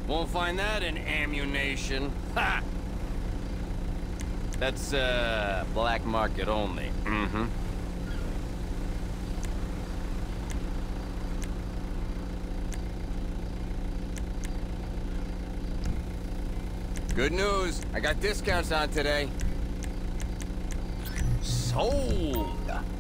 Won't find that in ammunition. Ha! That's, black market only. Mm-hmm. Good news. I got discounts on today. Sold.